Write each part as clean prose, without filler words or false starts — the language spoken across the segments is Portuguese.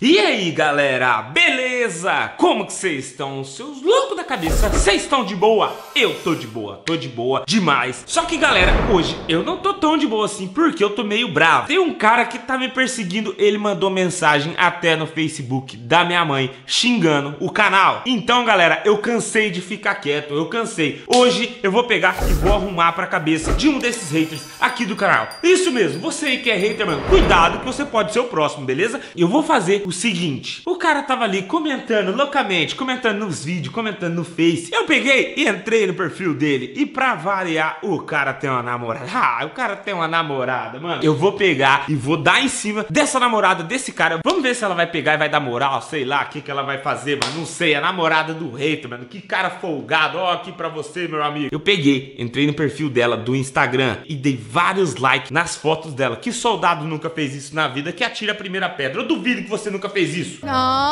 E aí galera, beleza? Como que vocês estão? Seus loucos da cabeça, vocês estão de boa? Eu tô de boa demais. Só que galera, hoje eu não tô tão de boa assim, porque eu tô meio bravo. Tem um cara que tá me perseguindo, ele mandou mensagem até no Facebook da minha mãe, xingando o canal. Então galera, eu cansei de ficar quieto, eu cansei. Hoje eu vou pegar e vou arrumar pra cabeça de um desses haters aqui do canal. Isso mesmo, você aí que é hater, mano, cuidado que você pode ser o próximo, beleza? Eu vou fazer o seguinte, o cara tava ali comentando loucamente, comentando nos vídeos, comentando no Face. Eu peguei e entrei no perfil dele e pra variar, o cara tem uma namorada. O cara tem uma namorada, mano. Eu vou pegar e vou dar em cima dessa namorada desse cara. Vamos ver se ela vai pegar e vai dar moral, sei lá, o que ela vai fazer, mano. Não sei, a namorada do hater, mano. Que cara folgado, ó, aqui pra você, meu amigo. Eu peguei, entrei no perfil dela do Instagram e dei vários likes nas fotos dela. Que soldado nunca fez isso na vida, que atira a primeira pedra. Eu duvido que você nunca fez isso.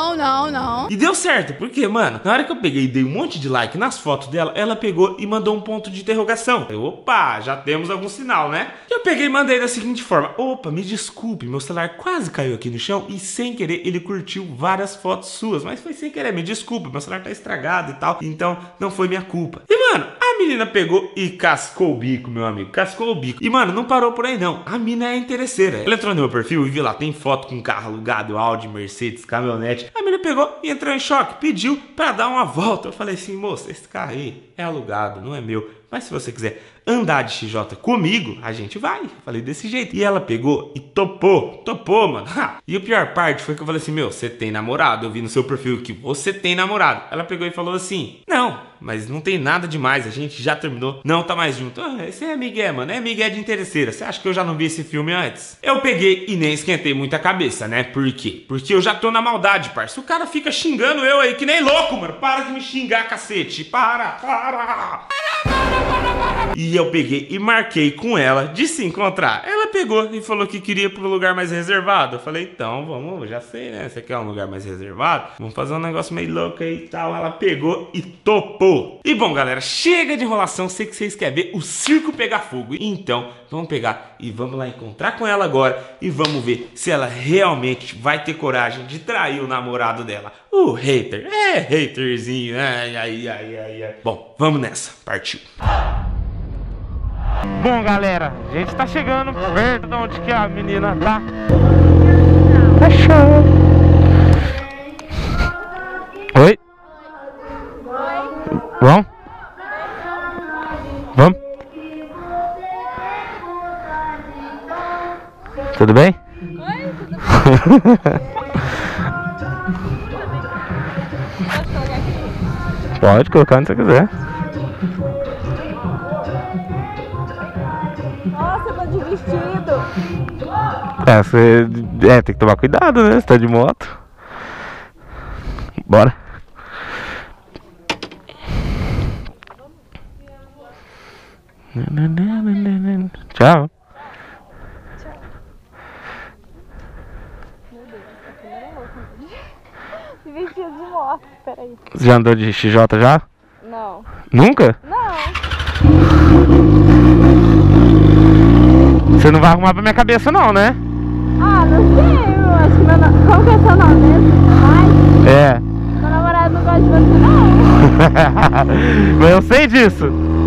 Não. E deu certo, porque, mano, na hora que eu peguei e dei um monte de like nas fotos dela, ela pegou e mandou um ponto de interrogação. Eu, opa, já temos algum sinal, né? Eu peguei e mandei da seguinte forma: opa, me desculpe, meu celular quase caiu aqui no chão e sem querer ele curtiu várias fotos suas, mas foi sem querer, me desculpe, meu celular tá estragado e tal, então não foi minha culpa. E, mano, a menina pegou e cascou o bico, meu amigo, cascou o bico. E, mano, não parou por aí, não. A mina é interesseira. Ela entrou no meu perfil e viu lá, tem foto com carro alugado, Audi, Mercedes, caminhonete. A menina pegou e entrou em choque, pediu pra dar uma volta. Eu falei assim, moça, esse carro aí é alugado, não é meu. Mas se você quiser andar de XJ comigo, a gente vai. Eu falei desse jeito. E ela pegou e topou, mano. E a pior parte foi que eu falei assim, meu, você tem namorado? Eu vi no seu perfil que você tem namorado. Ela pegou e falou assim, não, mas não tem nada demais, a gente já terminou, não tá mais junto. Esse é migué, mano, é migué de interesseira. Você acha que eu já não vi esse filme antes? Eu peguei e nem esquentei muita cabeça, né? Por quê? Porque eu já tô na maldade, parça. O cara fica xingando eu aí que nem louco, mano. Para de me xingar, cacete. Para. E eu peguei e marquei com ela de se encontrar. Ela pegou e falou que queria ir pro lugar mais reservado. Eu falei, então, vamos, já sei, né? Você quer um lugar mais reservado? Vamos fazer um negócio meio louco aí e tal. Ela pegou e topou. E bom, galera, chega de enrolação. Sei que vocês querem ver o circo pegar fogo. Então, vamos pegar e vamos lá encontrar com ela agora. E vamos ver se ela realmente vai ter coragem de trair o namorado dela. O hater, haterzinho. Ai. Bom, vamos nessa. Partiu. Bom, galera, a gente tá chegando perto de onde que a menina tá. Fechou. Oi? Vamos? Vamos? Tudo bem? Oi, tudo bem? Pode colocar onde você quiser. Nossa, eu tô de vestido. Você tem que tomar cuidado, né? Você tá de moto. Bora. Tchau. Meu Deus, essa câmera é louca. De vestido de moto, peraí. Você já andou de XJ já? Não. Nunca? Não. Você não vai arrumar pra minha cabeça não, né? Ah, não sei, eu acho que meu como que é seu nome mesmo? É. Meu namorado não gosta de você, não. Mas eu sei disso.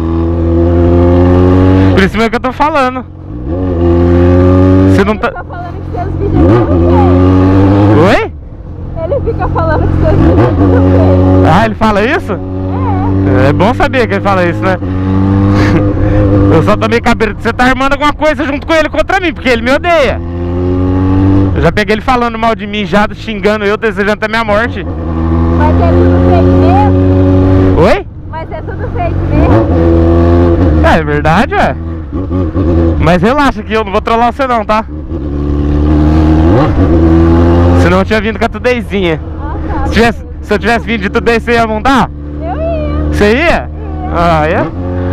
Por isso mesmo que eu tô falando. Você não tá... Ele fica falando que seus vídeos é tudo feio. Oi? Ele fica falando que seus vídeos é tudo feio. Ah, ele fala isso? É bom saber que ele fala isso, né? Eu só tomei cabreiro. Você tá armando alguma coisa junto com ele contra mim, porque ele me odeia. Eu já peguei ele falando mal de mim, já xingando eu, desejando até minha morte. Mas é tudo fake mesmo? Oi? Mas é tudo fake mesmo? É verdade, ué. Mas relaxa que eu não vou trollar você não, tá? Senão eu tinha vindo com a Tudeizinha. Ah, tá. Se eu tivesse vindo de Tudei, você ia montar? Eu ia. Você ia? Ah, é?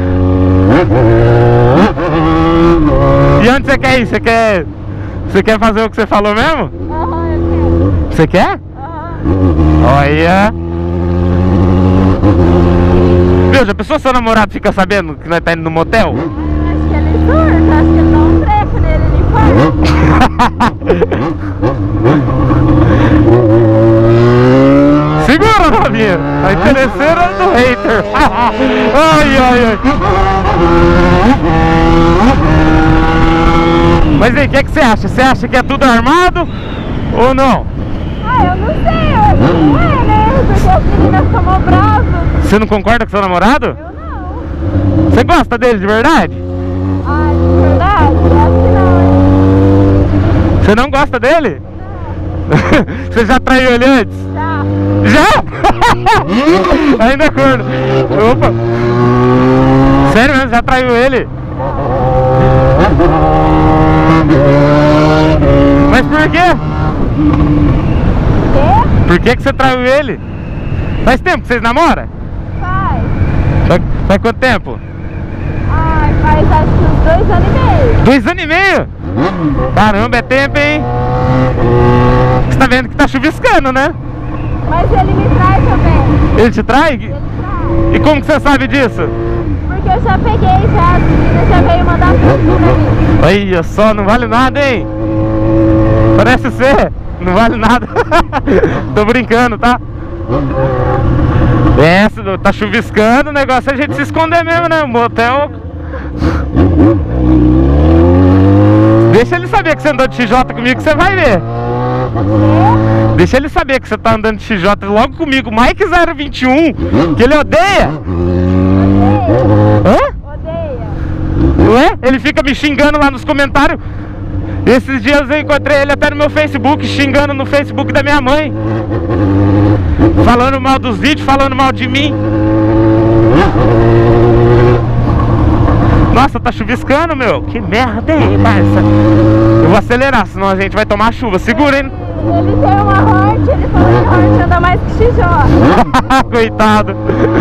E onde você quer ir? Você quer fazer o que você falou mesmo? Aham, eu quero. Você quer? Aham. Olha. Meu, já pensou seu namorado fica sabendo que nós tá indo no motel? Acho que ele surta, acho que ele dá um treco nele, ele faz. Segura, novinha. A interesseira do hater. Ai, ai, ai. Mas aí, o que você acha? Você acha que é tudo armado ou não? Ah, eu não sei, eu acho que não é, né? Porque as meninas tomam bravo. Você não concorda com seu namorado? Eu não. Você gosta dele de verdade? Ah, de verdade? Eu acho que não, hein? Você não gosta dele? Você já traiu ele antes? Já. Já? Ainda corno. Opa. Sério mesmo, já traiu ele? Mas por quê? Quê? Por que você traiu ele? Faz tempo que vocês namoram? Faz. Faz quanto tempo? Ai, faz acho que uns 2 anos e meio. 2 anos e meio? Caramba, é tempo, hein? Você tá vendo que tá chuviscando, né? Mas ele me trai também. Ele te trai? Ele trai. E como que você sabe disso? Porque eu já peguei já, as meninas já veio mandar tudo pra mim. Olha só, não vale nada, hein? Parece ser, não vale nada. Tô brincando, tá? É, tá chuviscando, o negócio é a gente se esconder mesmo, né? O motel. Deixa ele saber que você andou de XJ comigo que você vai ver. Deixa ele saber que você tá andando de XJ logo comigo, Mike 021, que ele odeia. Hã? Odeia. Ué? Ele fica me xingando lá nos comentários. Esses dias eu encontrei ele até no meu Facebook, xingando no Facebook da minha mãe, falando mal dos vídeos, falando mal de mim. Nossa, tá chuviscando, meu. Que merda, hein, parça? Eu vou acelerar, senão a gente vai tomar chuva. Segura, hein? Ele tem uma Hornet, ele falou que Hornet anda mais que XJ. Coitado.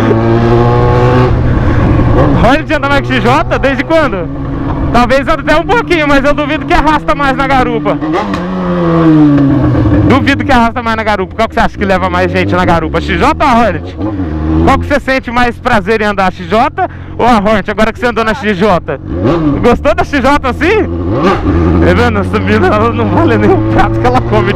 Hornet anda mais que XJ? Desde quando? Talvez até um pouquinho, mas eu duvido que arrasta mais na garupa. Duvido que arrasta mais na garupa. Qual que você acha que leva mais gente na garupa? XJ ou a Hornet? Qual que você sente mais prazer em andar, a XJ ou a Hornet, agora que você andou na XJ? Gostou da XJ assim? Tá vendo? Essa mina, ela não vale nem o prato que ela come.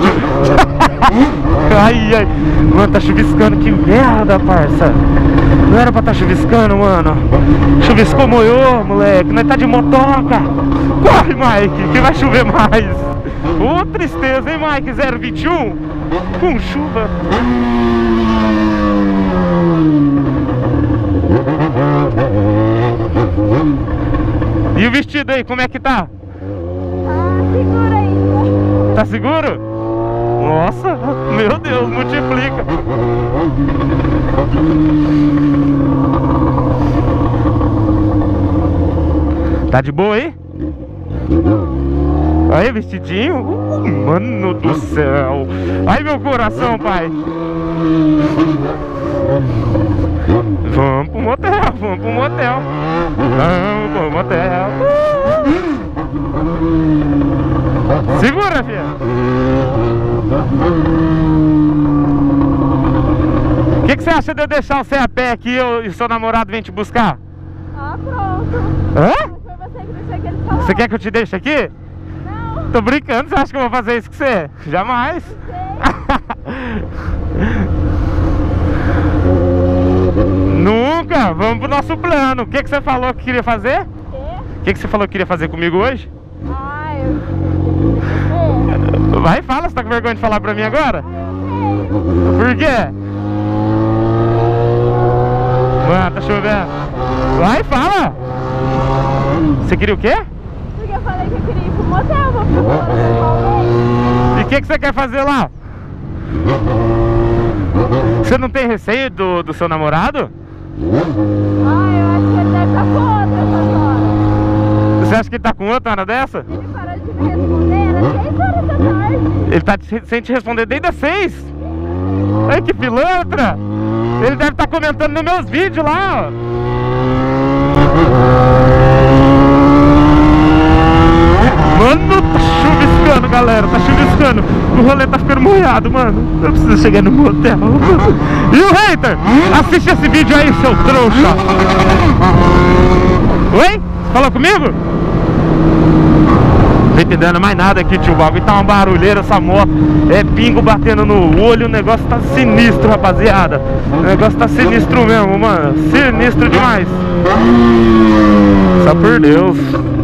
Ai, ai. Mano, tá chuviscando, que merda, parça. Não era pra tá chuviscando, mano. Chuviscou, moiou, moleque. Nós tá de motoca. Corre, Mike, que vai chover mais. Ô, tristeza, hein, Mike 021? Com chuva. E o vestido aí, como é que tá? Ah, segura ainda. Tá seguro? Nossa, meu Deus, multiplica. Tá de boa aí? Aí, vestidinho? Mano do céu. Ai, meu coração, pai. Vamos pro motel, vamos pro motel. Vamos pro motel. Segura, filha. O que você acha de eu deixar você a pé aqui e seu namorado vem te buscar? Ah, pronto. Hã? Foi você que deixou aquele falar. Você quer que eu te deixe aqui? Não. Tô brincando, você acha que eu vou fazer isso com você? Jamais. Nunca, vamos pro nosso plano. O que você falou que queria fazer? O O que você falou que queria fazer comigo hoje? Ah, eu... Vai, fala, você tá com vergonha de falar pra mim agora? Eu tenho. Por quê? Mano, tá chovendo. Vai, fala. Você queria o quê? Porque eu falei que eu queria ir pro motel, vou pro motel. E o que você quer fazer lá? Você não tem receio do seu namorado? Ah, eu acho que ele deve estar com outra essas horas. Você acha que ele tá com outra hora dessa? Ele parou de me responder, era 6 horas da tarde. Ele tá sem te responder desde as 6. Ai, que pilantra. Ele deve estar comentando nos meus vídeos lá, ó. Mano, tá chuviscando, galera. Tá chuviscando. O rolê tá ficando molhado, mano. Eu preciso chegar no motel. E o hater? Assiste esse vídeo aí, seu trouxa. Oi? Falou comigo? entendendo mais nada aqui, tio. O bagulho tá uma barulheira, essa moto. É pingo batendo no olho. O negócio tá sinistro, rapaziada. O negócio tá sinistro mesmo, mano. Sinistro demais. Só por Deus.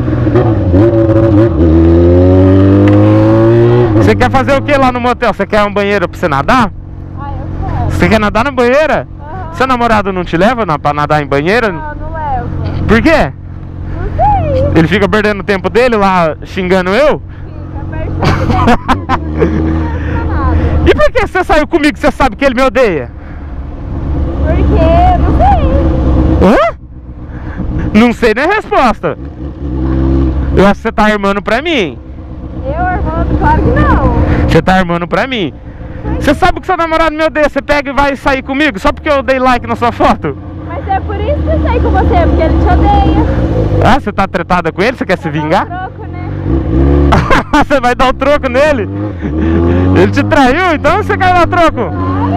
Você quer fazer o que lá no motel? Você quer um banheiro pra você nadar? Ah, eu quero. Você quer nadar na banheira? Aham. Seu namorado não te leva pra nadar em banheira? Não, não levo. Por quê? Não sei. Ele fica perdendo o tempo dele lá xingando eu? Fica percebendo. E por que você saiu comigo? Você sabe que ele me odeia? Porque, não sei. Hã? Não sei nem a resposta. Eu acho que você tá armando pra mim. Eu, Armando, claro que não. Você tá armando pra mim. Você sabe que seu namorado me odeia. Você pega e vai sair comigo só porque eu dei like na sua foto? Mas é por isso que eu saí com você, porque ele te odeia. Ah, você tá tretada com ele? Você quer se vingar? Troco, né? Você vai dar o troco nele? Ele te traiu, então você quer dar troco?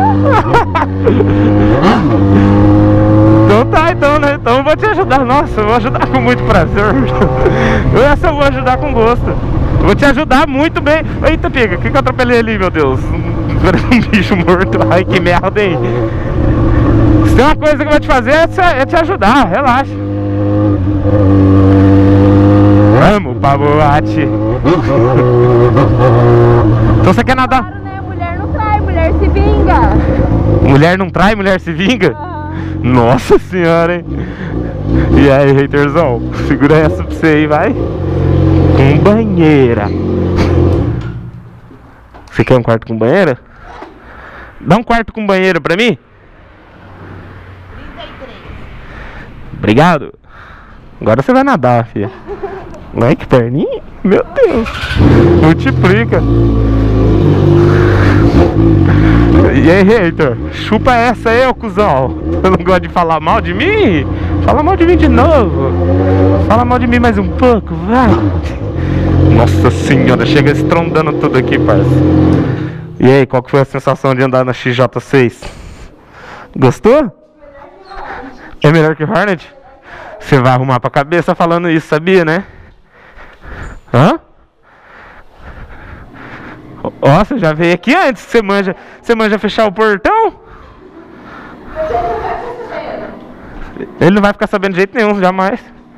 Então tá, então, né? Então eu vou te ajudar. Nossa, eu vou ajudar com muito prazer. Essa eu vou ajudar com gosto. Eu vou te ajudar muito bem. Eita, pega, o que eu atropelei ali, meu Deus? Parece um bicho morto. Ai, que merda, hein? Se tem uma coisa que eu vou te fazer é te ajudar, relaxa. Vamos pra boate. Então você quer nadar? Claro, né? Mulher não trai, mulher se vinga. Mulher não trai, mulher se vinga? Aham. Nossa senhora, hein? E aí, haterzão? Segura essa pra você aí, vai. Com banheira. Você quer um quarto com banheira? Dá um quarto com banheiro pra mim? 33. Obrigado. Agora você vai nadar, filha. Ai, que perninha. Meu Deus. Multiplica. E aí, hater? Chupa essa aí, ô cuzão. Eu não gosto de falar mal de mim? Fala mal de mim de novo. Fala mal de mim mais um pouco, vai. Nossa senhora, chega estrondando tudo aqui, parça. E aí, qual que foi a sensação de andar na XJ6? Gostou? É melhor que Hornet? Você vai arrumar pra cabeça falando isso, sabia, né? Hã? Ó, você já veio aqui antes. Você manja fechar o portão? Ele não vai ficar sabendo de jeito nenhum, jamais.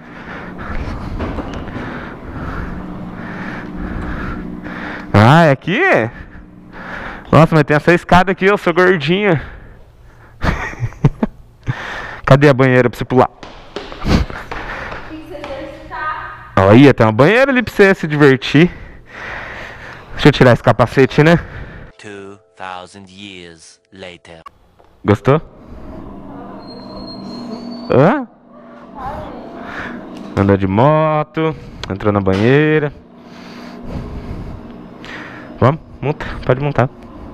Ah, é aqui? Nossa, mas tem essa escada aqui, eu sou gordinha. Cadê a banheira pra você pular? Olha, tem uma banheira ali pra você se divertir. Deixa eu tirar esse capacete, né? 2000 years later. Gostou? Hã? Anda de moto, entrou na banheira. Vamos, monta, pode montar.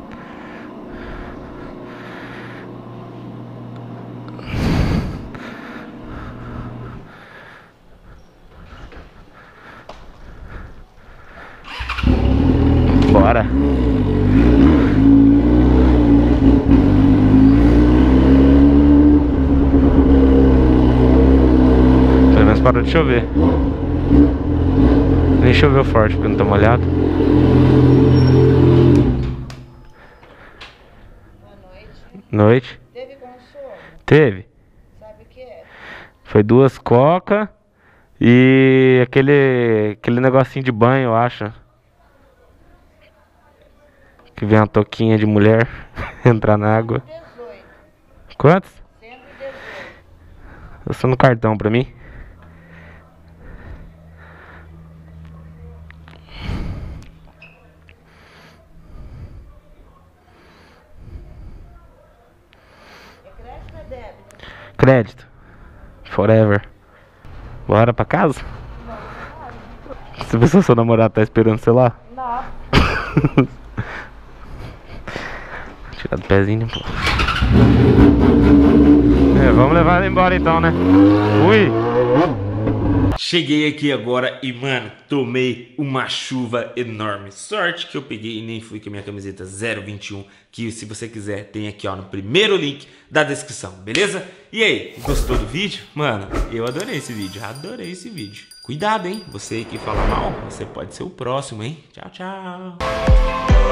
Bora. Pelo menos parou de chover. Nem choveu forte porque não tá molhado. Boa noite. Noite. Teve consolo? Teve. Sabe o que é? Foi 2 coca e aquele negocinho de banho, eu acho. Que vem uma toquinha de mulher entrar na água. 18. Quantos? 118. Eu sou no cartão pra mim. É crédito ou é débito? Crédito. Forever. Bora pra casa? Você pensou que seu namorado tá esperando você lá? Não. Tirar do pezinho, pô. Vamos levar ela embora então, né? Ui! Cheguei aqui agora e, mano, tomei uma chuva enorme. Sorte que eu peguei e nem fui com a minha camiseta 021, que se você quiser tem aqui, ó, no primeiro link da descrição, beleza? E aí, gostou do vídeo? Mano, eu adorei esse vídeo, Cuidado, hein? Você que fala mal, você pode ser o próximo, hein? Tchau, tchau.